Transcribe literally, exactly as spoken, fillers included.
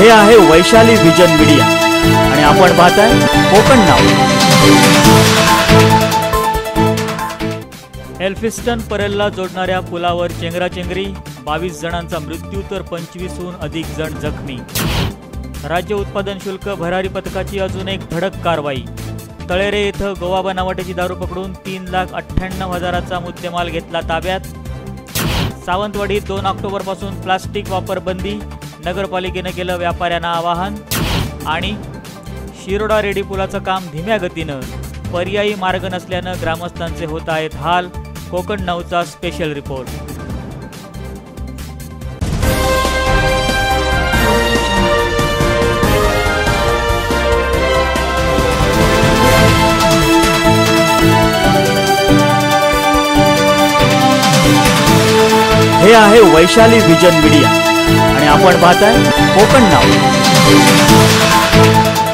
हे आहे Vaishali vision media आणि आपण पाहताय कोकण नाव। एल्फिस्टन परेलला जोडणाऱ्या पुलावर चेंगराचेंगरी, बावीस जणांचा मृत्यू तर पंचवीसहून अधिक जण जखमी। राज्य उत्पादन शुल्क भरारी पथकाची अजून एक धडक कारवाई। तळेरे येथे गोवा बनावटीची दारू पकडून तीन लाख अठ्ठ्याण्णव हजाराचा मुद्देमाल घेतला ताब्यात। सावंतवाडीत दोन ऑक्टोबर पासून प्लास्टिक वापर बंदी, नगरपालिकेने केलं व्यापाऱ्यांना आवाहन। आणि शिरोडा रेडी पुलाचं काम धीम्या गतीनं, पर्यायी मार्ग नसल्यानं ग्रामस्थांचे होत आहेत हाल। कोकण नऊचा स्पेशल रिपोर्ट। हे आहे वैशाली विजन मीडिया आणि आपण पाहताय कोकण नाव।